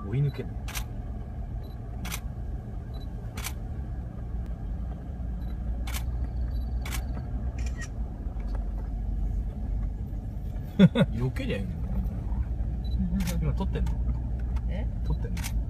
追い抜ける。避けりゃいいの。今撮ってんの？ え？ 撮ってんの？